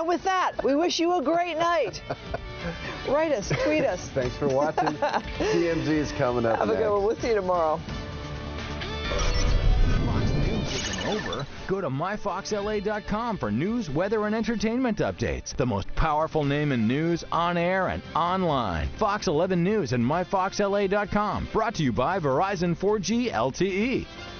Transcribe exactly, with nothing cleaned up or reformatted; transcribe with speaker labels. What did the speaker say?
Speaker 1: And with that, we wish you a great night. Write us, tweet us.
Speaker 2: Thanks for watching. T M Z is coming up
Speaker 1: Have a
Speaker 2: next.
Speaker 1: good one. We'll see you tomorrow.
Speaker 3: Fox News isn't over. Go to my fox L A dot com for news, weather, and entertainment updates. The most powerful name in news, on air, and online. Fox eleven News and my fox L A dot com. Brought to you by Verizon four G L T E.